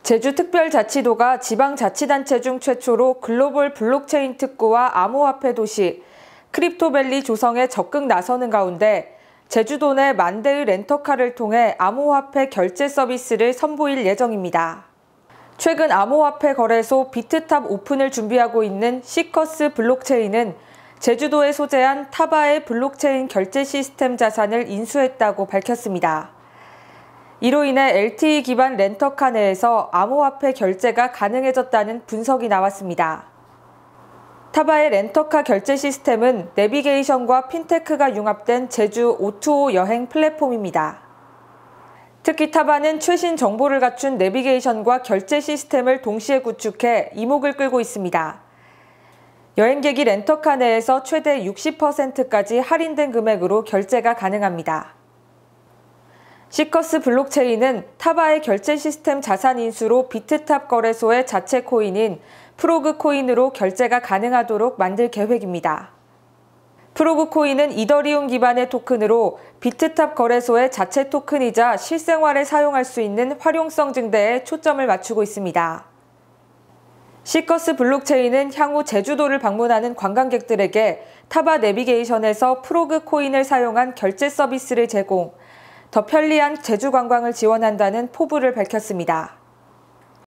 제주특별자치도가 지방자치단체 중 최초로 글로벌 블록체인 특구와 암호화폐 도시 크립토밸리 조성에 적극 나서는 가운데 제주도 내 만 대의 렌터카를 통해 암호화폐 결제 서비스를 선보일 예정입니다. 최근 암호화폐 거래소 비트탑 오픈을 준비하고 있는 시커스 블록체인은 제주도에 소재한 타바의 블록체인 결제 시스템 자산을 인수했다고 밝혔습니다. 이로 인해 LTE 기반 렌터카 내에서 암호화폐 결제가 가능해졌다는 분석이 나왔습니다. 타바의 렌터카 결제 시스템은 내비게이션과 핀테크가 융합된 제주 O2O 여행 플랫폼입니다. 특히 타바는 최신 정보를 갖춘 내비게이션과 결제 시스템을 동시에 구축해 이목을 끌고 있습니다. 여행객이 렌터카 내에서 최대 60%까지 할인된 금액으로 결제가 가능합니다. 시커스 블록체인은 타바의 결제 시스템 자산 인수로 비트탑 거래소의 자체 코인인 프로그 코인으로 결제가 가능하도록 만들 계획입니다. 프로그 코인은 이더리움 기반의 토큰으로 비트탑 거래소의 자체 토큰이자 실생활에 사용할 수 있는 활용성 증대에 초점을 맞추고 있습니다. 시커스 블록체인은 향후 제주도를 방문하는 관광객들에게 타바 내비게이션에서 프로그 코인을 사용한 결제 서비스를 제공, 더 편리한 제주 관광을 지원한다는 포부를 밝혔습니다.